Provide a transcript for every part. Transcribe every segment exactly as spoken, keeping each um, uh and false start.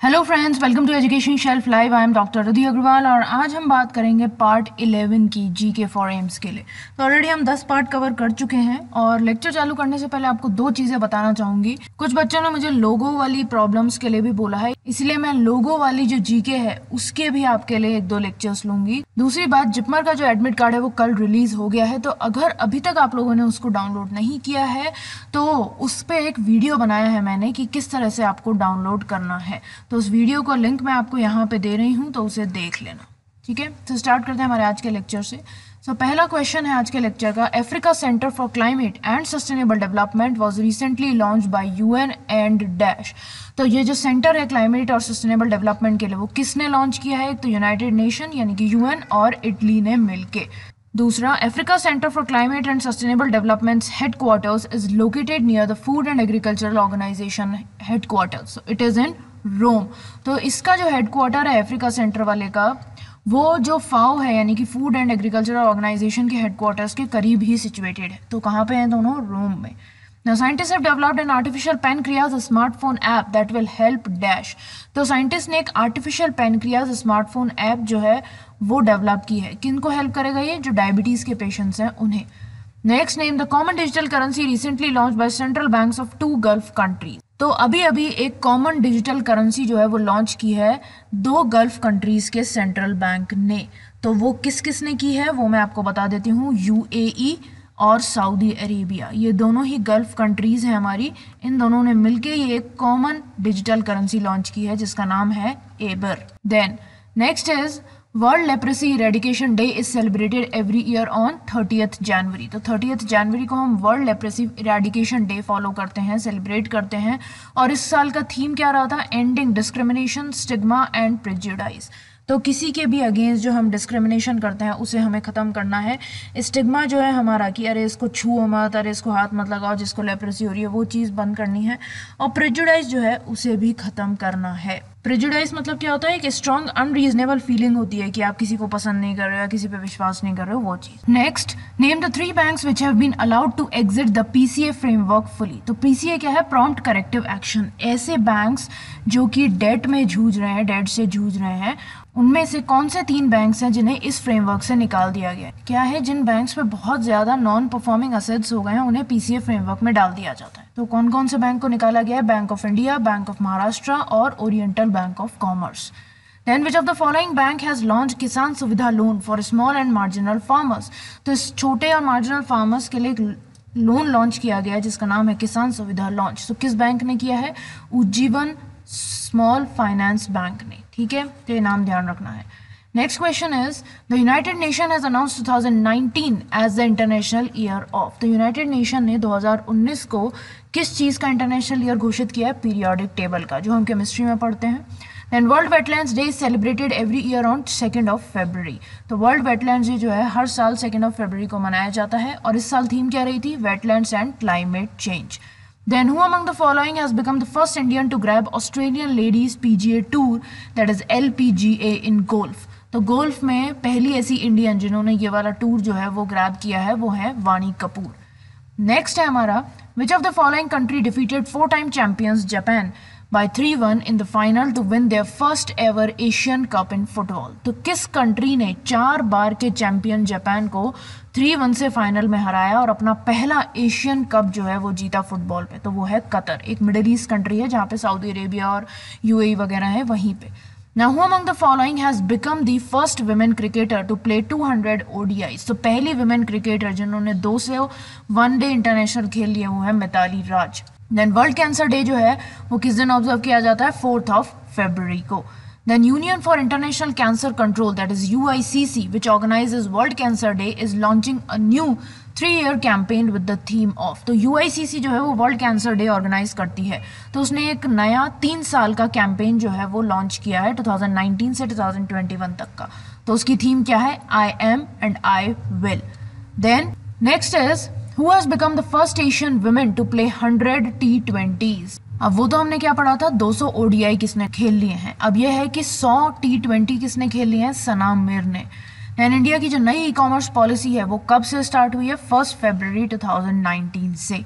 Hello friends, welcome to education shelf live. I am doctor Riddhi Agarwal और आज हम बात करेंगे पार्ट इलेवन की जीके फॉर एम्स के लिए। तो ऑलरेडी हम दस पार्ट कवर कर चुके हैं और लेक्चर चालू करने से पहले आपको दो चीज़ें बताना चाहूँगी। कुछ बच्चों ने मुझे लोगो वाली प्रॉब्लम्स के लिए भी बोला है, इसलिए मैं लोगो वाली जो जीके है उसके भी आपके लिए एक दो लेक्चर्स लूंगी। दूसरी बात, जिपमर का जो एडमिट कार्ड है वो कल रिलीज हो गया है, तो अगर अभी तक आप लोगों ने उसको डाउनलोड नहीं किया है तो उस पर एक वीडियो बनाया है मैंने कि किस तरह से आपको डाउनलोड करना है। तो उस वीडियो का लिंक मैं आपको यहाँ पे दे रही हूँ, तो उसे देख लेना। ठीक है, तो स्टार्ट करते हैं हमारे आज के लेक्चर से। सो so, पहला क्वेश्चन है आज के लेक्चर का, Africa Centre for Climate and Sustainable Development was recently launched by UN and dash. तो ये जो सेंटर है क्लाइमेट और सस्टेनेबल डेवलपमेंट के लिए वो किसने लॉन्च किया है? एक तो यूनाइटेड नेशन यानी कि यूएन और इटली ने मिलके। दूसरा, Africa Centre for Climate and Sustainable Development's headquarters is located near the Food and Agricultural Organization headquarters, it is in Rome. तो इसका जो हेडक्वार्टर है अफ्रीका सेंटर वाले का, वो जो फाओ है यानी कि फूड एंड एग्रीकल्चरल ऑर्गेनाइजेशन के हेडक्वार्टर्स के करीब ही सिचुएटेड है। तो कहाँ पे हैं दोनों? रोम में। Now scientists have developed an artificial pancreas, a smartphone app that will help dash। तो साइंटिस्ट ने एक आर्टिफिशियल पेनक्रियाज स्मार्टफोन ऐप जो है वो डेवलप की है। किनको हेल्प करेगा ये? जो डायबिटीज के पेशेंट्स हैं उन्हें। Next, name the common digital currency recently launched by central banks of two Gulf countries. तो अभी अभी एक कॉमन डिजिटल करेंसी जो है वो लॉन्च की है दो गल्फ कंट्रीज के सेंट्रल बैंक ने। तो वो किस किस ने की है वो मैं आपको बता देती हूँ। यूएई और सऊदी अरेबिया, ये दोनों ही गल्फ कंट्रीज हैं हमारी, इन दोनों ने मिलके ये एक कॉमन डिजिटल करेंसी लॉन्च की है जिसका नाम है Aber. Then next is World Leprosy Eradication Day is celebrated every year on thirtieth January. तो थर्टियथ जनवरी को हम World Leprosy Eradication Day follow करते हैं, सेलिब्रेट करते हैं। और इस साल का थीम क्या रहा था? Ending discrimination, stigma and prejudice. तो किसी के भी अगेंस्ट जो हम डिस्क्रिमिनेशन करते हैं उसे हमें ख़त्म करना है। स्टिग्मा जो है हमारा कि अरे इसको छुओ मत, अरे इसको हाथ मत लगाओ, जिसको लेप्रेसी हो रही है, वो चीज़ बंद करनी है। और प्रेजुडाइज जो है उसे भी ख़त्म करना है। प्रेजुडाइज मतलब क्या होता है? एक स्ट्रॉन्ग अनरीजनेबल फीलिंग होती है कि आप किसी को पसंद नहीं कर रहे हो या किसी पे विश्वास नहीं कर रहे हो, वो चीज़। Next, name the three banks which have been allowed to exit the PCA framework fully. तो पीसीए क्या है? Prompt corrective action. ऐसे बैंक्स जो कि डेट में जूझ रहे हैं, डेट से जूझ रहे हैं, उनमें से कौन से तीन बैंक्स हैं जिन्हें इस फ्रेमवर्क से निकाल दिया गया है? क्या है? जिन बैंक्स पे बहुत ज़्यादा नॉन परफॉर्मिंग असेट्स हो गए हैं उन्हें पीसीए फ्रेमवर्क में डाल दिया जाता है। तो कौन कौन से बैंक को निकाला गया है? Bank of India, Bank of Maharashtra और Oriental Bank of Commerce. Then which of the following bank has launched Kisan Suvidha loan for small and marginal farmers. तो इस छोटे और मार्जिनल फार्मर्स के लिए एक लोन लॉन्च किया गया है जिसका नाम है किसान सुविधा लॉन्च। तो किस बैंक ने किया है? उज्जीवन स्मॉल फाइनेंस बैंक ने। ठीक है, तो ये नाम ध्यान रखना है। Next question is the United Nation has announced two thousand nineteen as the international year of. तो यूनाइटेड नेशन ने दो हज़ार उन्नीस को किस चीज़ का इंटरनेशनल ईयर घोषित किया है? पीरियोडिक टेबल का, जो हम केमिस्ट्री में पढ़ते हैं। Then World Wetlands Day is celebrated every year on second of February. तो वर्ल्ड वेटलैंड्स डे जो है हर साल सेकेंड ऑफ फरवरी को मनाया जाता है और इस साल थीम क्या रही थी? Wetlands and climate change. Then who among the following has become the first Indian to grab Australian Ladies P G A Tour, that is L P G A in golf? तो golf में पहली ऐसी Indian जिन्होंने ये वाला tour जो है वो ग्रैब किया है वो है वाणी कपूर। नेक्स्ट है हमारा, which of the following country defeated four time champions Japan by three one in the final to win their first ever Asian Cup in football। तो किस कंट्री ने चार बार के चैंपियन जापान को थ्री वन से फाइनल में हराया और अपना पहला एशियन कप जो है वो जीता फुटबॉल पे? तो वो है कतर, एक मिडिल ईस्ट कंट्री है जहाँ पे सऊदी अरेबिया और यूएई वगैरह है वहीं पे। Now who among the following has become the first women cricketer to play two hundred O D Is? तो पहली women cricketer जिन्होंने दो सौ वनडे इंटरनेशनल खेल लिए वो है Mithali Raj. Then World Cancer Day जो है वो किस दिन ऑब्जर्व किया जाता है? फोर्थ ऑफ फरवरी को। Then Union for International Cancer Control, that is U I C C, which organizes World Cancer Day, is launching a new three year campaign with the theme of. तो U I C C जो है वो world Cancer day organise करती है, तो उसने एक नया तीन साल का कैंपेन जो है वो लॉन्च किया है टू थाउजेंड नाइनटीन से टू थाउजेंड ट्वेंटी वन तक का। तो उसकी थीम क्या है? I am and I will. Then next is Who has become the first Asian women to play hundred T twenties? अब वो तो हमने क्या पढ़ा था? दो सौ ओडीआई किसने खेल लिए हैं। अब ये है कि सौ टी ट्वेंटी किसने खेल लिए हैं? सना मीर ने। एंड इंडिया की जो नई ई कॉमर्स पॉलिसी है वो कब से स्टार्ट हुई है? First February two thousand nineteen से।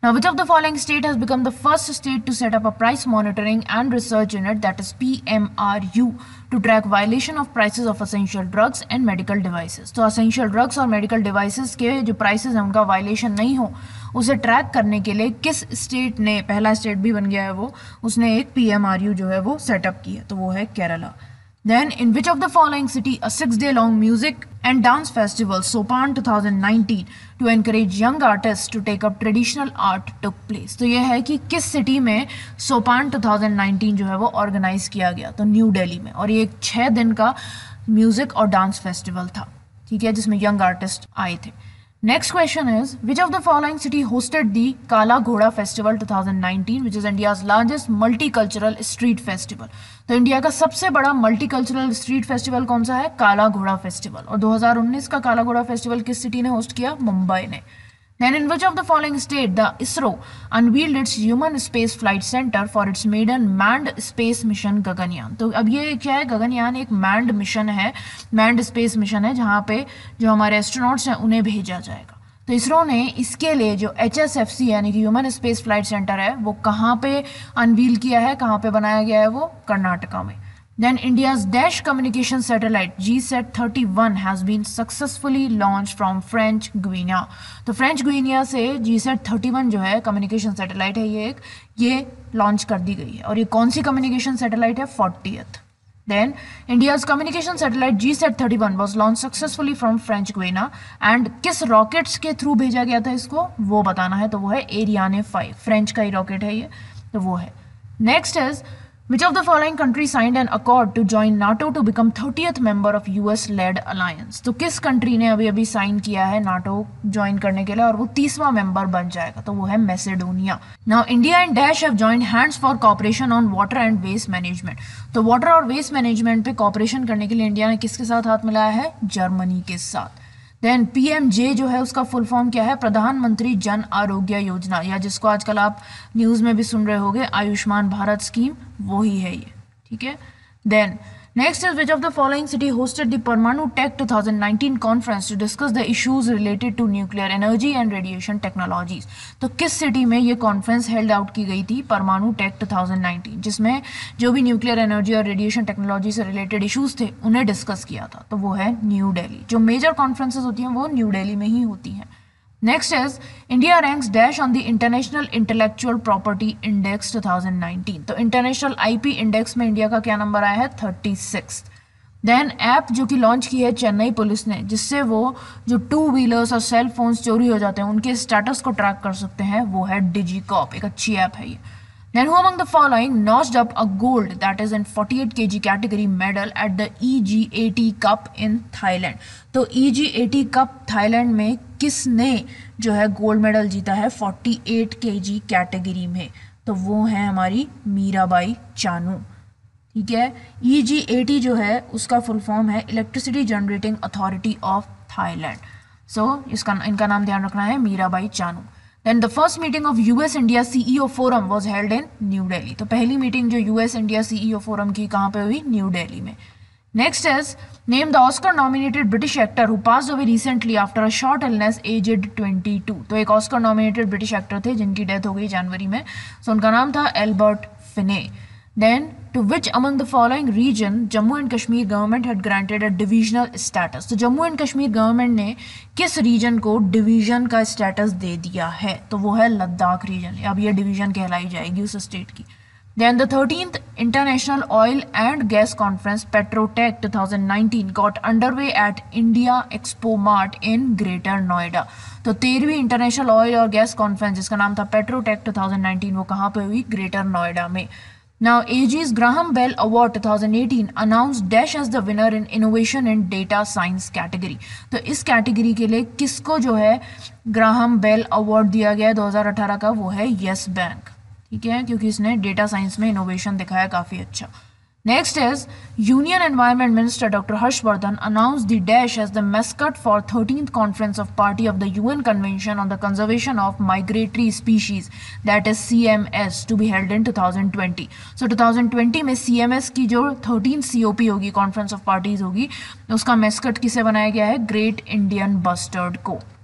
Now, which of the following state has become the first state to set up a price monitoring and research unit, that is P M R U, to track violation of prices of essential drugs and medical devices? तो essential drugs और medical devices के जो prices हैं उनका violation नहीं हो उसे track करने के लिए किस स्टेट ने, पहला स्टेट भी बन गया है वो, उसने एक P M R U जो है वो सेटअप किया, तो वो है Kerala. Then, in which of the following city a six-day-long music and dance festival, Sopan twenty nineteen, to encourage young artists to take up traditional art took place? तो ये है कि किस सिटी में सोपान twenty nineteen जो है वो ऑर्गेनाइज किया गया, तो न्यू दिल्ली में, और ये एक छः दिन का म्यूजिक और डांस फेस्टिवल था, ठीक है, जिसमें यंग आर्टिस्ट आए थे. Next question is, which of the following city hosted the Kala Ghoda Festival twenty nineteen, which is India's largest multicultural street festival? तो इंडिया का सबसे बड़ा मल्टीकल्चरल स्ट्रीट फेस्टिवल कौन सा है? काला घोड़ा फेस्टिवल. और दो हज़ार उन्नीस का काला घोड़ा फेस्टिवल किस सिटी ने होस्ट किया? मुंबई ने. Then in which of the following state the ISRO unveiled its Human Space Flight Center for its maiden manned space mission Gaganyaan? तो अब ये क्या है? गगनयान एक manned मिशन है, manned space मिशन है, जहाँ पे जो हमारे एस्ट्रोनॉट्स हैं उन्हें भेजा जाएगा. तो इसरो ने इसके लिए जो एच एस एफ सी यानी कि ह्यूमन स्पेस फ्लाइट सेंटर है वो कहाँ पे अनवील किया है, कहाँ पे बनाया गया है? वो कर्नाटका में. Then India's Dash communication satellite G SAT thirty-one has been successfully launched from French Guiana. तो फ्रेंच गुइनिया से G SAT thirty-one जो है कम्युनिकेशन सैटेलाइट है, ये एक ये लॉन्च कर दी गई है. और ये कौन सी कम्युनिकेशन सैटेलाइट है? fortieth. Then India's communication satellite G SAT thirty-one was launched successfully from French Guiana and किस रॉकेट्स के थ्रू भेजा गया था इसको, वो बताना है, तो वो है एरियाने फाइव, फ्रेंच का ही रॉकेट है ये, तो वो है. Next is, which of the following country signed an accord to join NATO to become thirtieth member of U S-led alliance? तो किस कंट्री ने अभी अभी साइन किया है नाटो ज्वाइन करने के लिए और वो तीसवा मेंबर बन जाएगा, तो वो है Macedonia. Now India and dash have joined hands for cooperation on water and waste management. तो वाटर और वेस्ट मैनेजमेंट पे कॉपरेशन करने के लिए इंडिया ने किसके साथ हाथ मिलाया है? जर्मनी के साथ. देन पी एम जे जो है उसका फुल फॉर्म क्या है? प्रधानमंत्री जन आरोग्य योजना, या जिसको आजकल आप न्यूज़ में भी सुन रहे होंगे आयुष्मान भारत स्कीम, वो ही है ये, ठीक है. Then next is, which of the following city hosted the Parmanu tech twenty nineteen conference to discuss the issues related to nuclear energy and radiation technologies? तो किस सिटी में ये कॉन्फ्रेंस हेल्ड आउट की गई थी, परमाणु टेक twenty nineteen, जिसमें जो भी न्यूक्लियर एनर्जी और रेडिएशन टेक्नोलॉजी से रिलेटेड इश्यूज थे उन्हें डिस्कस किया था, तो वो है न्यू दिल्ली. जो मेजर कॉन्फ्रेंसेज होती हैं वो न्यू दिल्ली में ही होती हैं. Next is, India ranks dash on the International Intellectual Property Index twenty nineteen. तो इंटरनेशनल आई पी इंडेक्स में इंडिया का क्या नंबर आया है? thirty-sixth. देन ऐप जो कि लॉन्च की है चेन्नई पुलिस ने, जिससे वो जो टू व्हीलर्स और सेल फोन्स चोरी हो जाते हैं उनके स्टेटस को ट्रैक कर सकते हैं, वो है डिजीकॉप. एक अच्छी ऐप है ये. Then who among the following notched up a gold, that is in forty-eight kilograms category medal at the E G A T Cup in Thailand? तो E G A T Cup Thailand में किसने जो है gold medal जीता है forty-eight kilograms category में? तो वो है हमारी मीराबाई चानू, ठीक है. E G A T जो है उसका फुल फॉर्म है Electricity Generating Authority of Thailand. So इसका इनका नाम ध्यान रखना है, Mirabai Chanu. Then the first meeting of U S India C E O Forum was held in New Delhi. तो पहली मीटिंग जो U S India C E O Forum की कहाँ पे हुई? न्यू दिल्ली में. Next is, name the Oscar nominated British actor who passed away recently after a short illness aged twenty-two. तो एक Oscar nominated British actor थे जिनकी डेथ हो गई जनवरी में, so उनका नाम था Albert Finney. Then to which among the following region Jammu and Kashmir government had granted a divisional status? तो जम्मू एंड कश्मीर गवर्नमेंट ने किस रीजन को डिवीजन का स्टेटस दे दिया है? तो वो है लद्दाख रीजन. अब ये डिवीजन कहलाई जाएगी उस स्टेट की. Then the thirteenth International Oil and Gas Conference Petrotech twenty nineteen got underway at India Expo Mart in Greater Noida. तो तेरहवीं इंटरनेशनल ऑयल और गैस कॉन्फ्रेंस जिसका नाम था पेट्रोटेक twenty nineteen वो कहाँ पे हुई? ग्रेटर नोएडा में. Now, A G's Graham Bell Award twenty eighteen announced Dash as the winner in Innovation in Data Science category. तो इस कैटेगरी के लिए किसको जो है ग्राहम बेल अवार्ड दिया गया है दो हज़ार अठारह का? वो है येस बैंक, ठीक है, क्योंकि इसने डेटा साइंस में इनोवेशन दिखाया काफ़ी अच्छा. Next is, Union Environment Minister Doctor Harshvardhan announced the Dash as the mascot for thirteenth Conference of Party of the U N Convention on the Conservation of Migratory Species, that is C M S, to be held in twenty twenty. So twenty twenty में C M S की जो thirteenth C O P होगी, Conference of Parties होगी, उसका mascot किसे बनाया गया है? Great Indian Bustard को.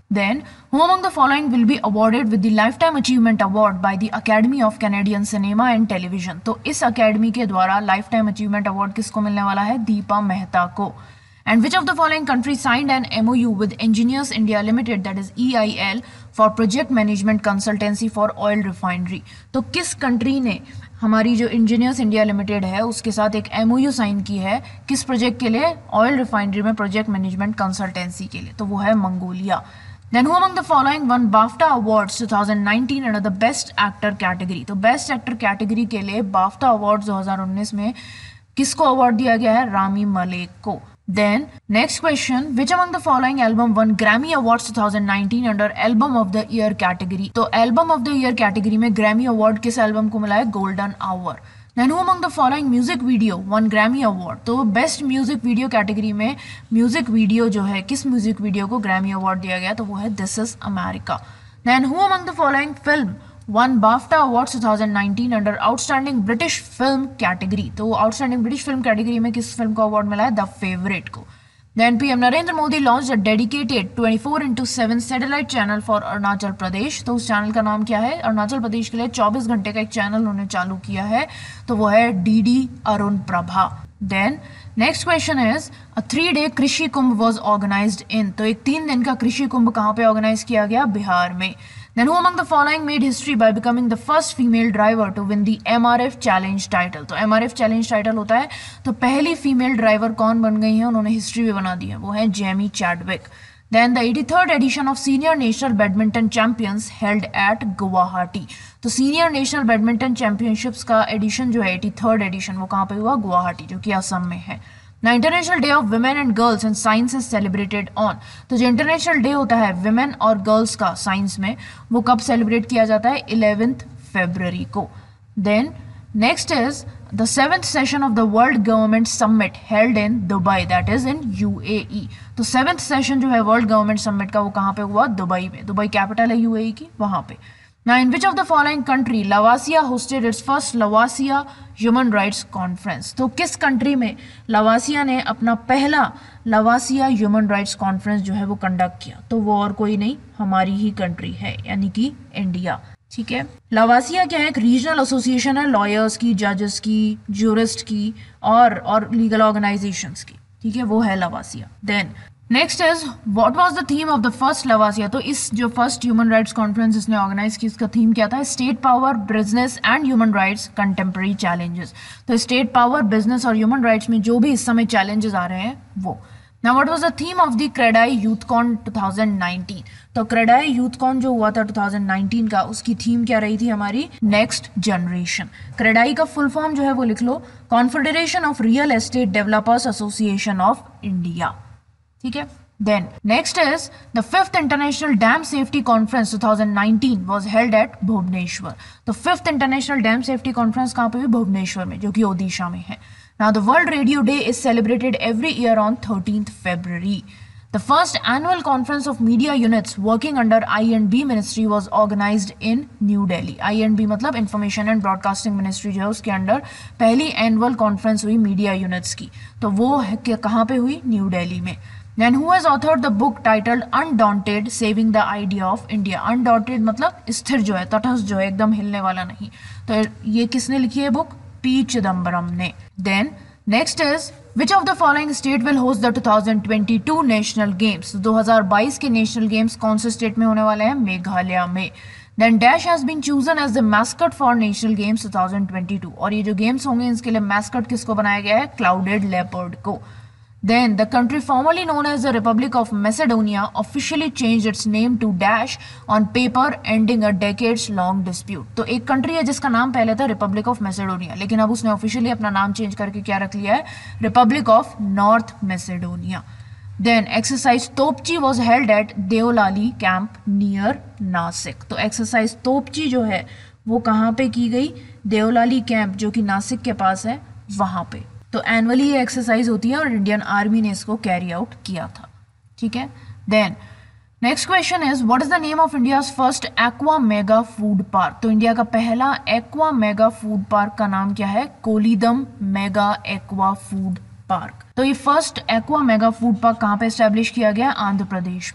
Then, who among the following will be awarded with the Lifetime Achievement Award by the Academy of Canadian Cinema and Television? तो इस अकेडमी के द्वारा लाइफ टाइम अचीवमेंट अवार्ड किसको मिलने वाला है? दीपा मेहता को. And which of the following countries signed an M O U with Engineers India Limited, that is E I L, for project management consultancy for oil refinery? तो किस country ने हमारी जो इंजीनियर्स इंडिया लिमिटेड है उसके साथ एक M O U sign की है किस प्रोजेक्ट के लिए? ऑयल रिफाइनरी में प्रोजेक्ट मैनेजमेंट कंसल्टेंसी के लिए. तो वो है Mongolia. Then who among the following won BAFTA Awards twenty nineteen under the Best Actor category? तो Best Actor category के लिए BAFTA Awards twenty nineteen में किसको अवार्ड दिया गया है? रामी मलेक को. Then next question, which among the following album won Grammy Awards twenty nineteen under Album of the Year category? तो Album of the Year category में Grammy Award किस album को मिला है? Golden Hour. Then who among the following music video won Grammy Award? तो best music video category में music video जो है किस म्यूजिक वीडियो को ग्रैमी अवार्ड दिया गया? तो वो है this is America. Then who among the following film won BAFTA Awards twenty nineteen under Outstanding British Film category? तो Outstanding British Film category में किस फिल्म को अवार्ड मिला है? द फेवरेट को. Then P M Narendra Modi launched a dedicated twenty-four into seven satellite channel for Arunachal Pradesh. तो उस channel का नाम क्या है? अरुणाचल प्रदेश के लिए चौबीस घंटे का एक चैनल उन्होंने चालू किया है, तो वो है D D Arun Prabha. Then next question is a three day कृषि कुंभ was organized in. तो एक तीन दिन का कृषि कुंभ कहाँ पे ऑर्गेनाइज किया गया? बिहार में. Then who among the following made history by becoming the first female driver to win the M R F Challenge title? तो M R F Challenge title होता है, तो पहली फीमेल ड्राइवर कौन बन गई है? उन्होंने हिस्ट्री भी बना दी है, वो है Jamie Chadwick. Then the eighty-third edition of Senior National Badminton Champions held at Guwahati. तो सीनियर नेशनल बैडमिंटन चैंपियनशिप्स का एडिशन जो है eighty-third एडिशन वो कहाँ पे हुआ? गुवाहाटी, जो कि असम में है. Now international day of women and girls in science is celebrated on. तो जो इंटरनेशनल डे होता है वुमेन और गर्ल्स का साइंस में वो कब सेलिब्रेट किया जाता है? eleventh फरवरी को. Then next is the seventh session of the World Government Summit held in Dubai, that is in U A E. तो सेवेंथ सेशन जो है वर्ल्ड गवर्नमेंट समिट का वो कहाँ पे हुआ? दुबई में. दुबई कैपिटल है यू ए ई की, वहाँ पे. Now, in which of the following country Lavasia hosted its first Lavasia Human Rights Conference? तो किस कंट्री में लवासिया ने अपना पहला लवासिया ह्यूमन राइट्स कॉन्फ्रेंस जो है वो कंडक्ट किया? तो वो और कोई नहीं, हमारी ही कंट्री है, यानी कि इंडिया. ठीक है. लवासिया क्या है? एक रीजनल एसोसिएशन है लॉयर्स की, जजेस की, ज्यूरिस्ट की और और लीगल ऑर्गेनाइजेशंस की. ठीक है, वो है लवासिया. Then next is what was the theme of the first लवासिया? तो इस जो फर्स्ट ह्यूमन राइट्स कॉन्फ्रेंस इसने ऑर्गेनाइज की, इसका थीम क्या था? State power, business and human rights contemporary challenges. तो स्टेट पावर, बिजनेस और ह्यूमन राइट्स में जो भी इस समय चैलेंजेस आ रहे हैं वो. Now what was the theme of the CREDAI Youthcon twenty nineteen? तो क्रेडाई यूथकॉन जो हुआ था twenty nineteen का, उसकी थीम क्या रही थी हमारी? Next generation. क्रेडाई का फुल फॉर्म जो है वो लिख लो, Confederation of Real Estate Developers Association of India. ठीक है. Then next is the fifth international dam safety conference twenty nineteen was held at Bhubaneswar. तो fifth international dam safety conference कहाँ पे हुई? भुवनेश्वर में, जो कि ओडिशा में है. Now the World Radio Day is celebrated every year on thirteenth February. The first annual conference of media units working under I and B ministry was organized in New Delhi. I and B मतलब information and broadcasting ministry जो है उसके under पहली annual conference हुई media units की, तो वो है कहाँ पे हुई? न्यू दिल्ली में. Then who has authored the book titled Undaunted Saving the Idea of India? Undaunted मतलब स्थिर जो है, तटस्थ जो है, एकदम हिलने वाला नहीं. तो ये किसने लिखी है बुक? पी चिदम्बरम ने. Then next is which of the following state will host the twenty twenty-two national games? दो हज़ार बाईस के नेशनल गेम्स कौन से स्टेट में होने वाले हैं? मेघालय में. Then Dash has been chosen as the mascot for national games twenty twenty-two. और ये जो गेम्स होंगे इसके लिए मैस्कट किसको बनाया गया है? क्लाउडेड लेपर्ड को. Then the country formerly known as the Republic of Macedonia officially changed its name to Dash on paper, ending a decades-long dispute. तो एक कंट्री है जिसका नाम पहले था रिपब्लिक ऑफ मैसेडोनिया, लेकिन अब उसने ऑफिशियली अपना नाम चेंज करके क्या रख लिया है? Republic of North Macedonia. Then exercise Topchi was held at Deolali camp near Nashik. तो एक्सरसाइज तोपची जो है वो कहाँ पे की गई? देओलाली कैंप जो कि नासिक के पास है वहाँ पे. तो एनुअली ये एक्सरसाइज होती है और इंडियन आर्मी ने इसको कैरी आउट किया था. ठीक है. Then next question is what is the name of India's first aqua mega food park? तो इंडिया का पहला एक्वा मेगा फूड पार्क का नाम क्या है? Kolidam mega aqua food park. तो ये first aqua mega food park कहाँ पे एस्टेब्लिश किया गया? आंध्र प्रदेश में.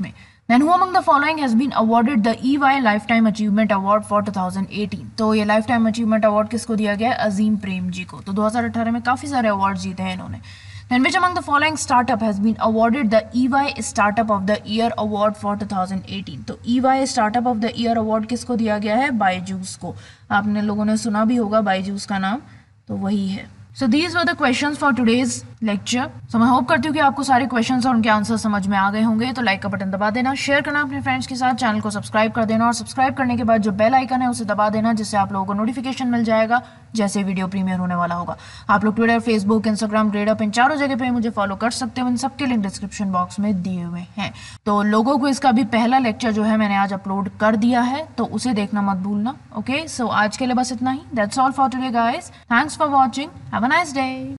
Then who among the following has been awarded the E Y Lifetime Achievement Award for twenty eighteen? तो ये Lifetime Achievement Award किसको दिया गया है? अजीम प्रेम जी को। तो दो हज़ार अठारह में काफ़ी सारे अवार्ड जीते हैं इन्होंने। Then which among the following startup has been awarded the E Y Startup of the Year Award for twenty eighteen? तो E Y Startup of the Year Award किसको दिया गया है? बायजूस को। आपने लोगों ने सुना भी होगा बायजूस का नाम, तो वही है। So these were the questions for today's lecture. So मैं होप करती हूँ कि आपको सारे क्वेश्चंस और उनके आंसर समझ में आ गए होंगे। तो लाइक का बटन दबा देना, शेयर करना अपने फ्रेंड्स के साथ, चैनल को सब्सक्राइब कर देना और सब्सक्राइब करने के बाद जो बेल आइकन है उसे दबा देना, जिससे आप लोगों को नोटिफिकेशन मिल जाएगा जैसे वीडियो प्रीमियर होने वाला होगा। आप लोग ट्विटर, फेसबुक, इंस्टाग्राम, ग्रेडअप इन चारों जगह पे मुझे फॉलो कर सकते हो। इन सबके लिंक डिस्क्रिप्शन बॉक्स में दिए हुए हैं। तो लोगों को इसका भी पहला लेक्चर जो है मैंने आज अपलोड कर दिया है, तो उसे देखना मत भूलना। ओके, सो आज के लिए बस इतना ही। That's all for today guys. Thanks for watching. Have a nice day.